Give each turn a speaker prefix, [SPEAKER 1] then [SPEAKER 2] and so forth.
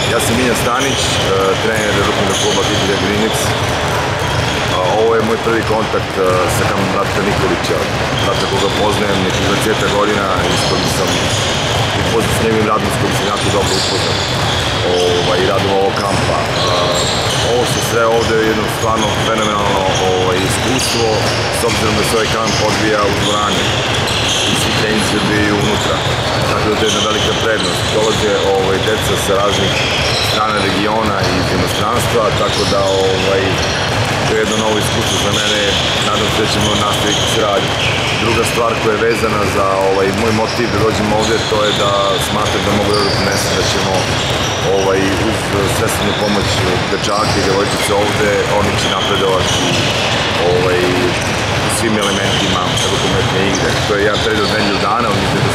[SPEAKER 1] Ja sam Miljan Stanić, trener rukometnog kluba Hitilja Grinix. Ovo je moj prvi kontakt sa kamenom Ratka Nikolića, Ratka koga poznajem nekih 20 godina i s kojim sam upoznat s njegovim radom, s kojim sam jako dobro upoznat i radom ovog kampa. Ovo što sve ovde je jedno stvarno fenomenalno iskustvo, s obzirom da se ovaj kamp odvija u dvorani i svi treninzi odvijaju unutra. Tako da to je jedna velika prednost. Dolaze deca sa raznih strana regiona i iz inostranstva, tako da to je jedno novo iskustvo za mene, nadam se da ćemo nastaviti saradnju. Druga stvar koja je vezana za moj motiv da dođem ovde, to je da smatram da mogu da doprinesem da ćemo uz svesrednu pomoć dečaka i devojčice ovde, oni će napredovati u svim elementima rukometne igre. To je jedan period od nedelju dana,